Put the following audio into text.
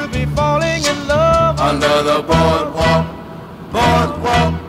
be falling in love under the boardwalk, boardwalk.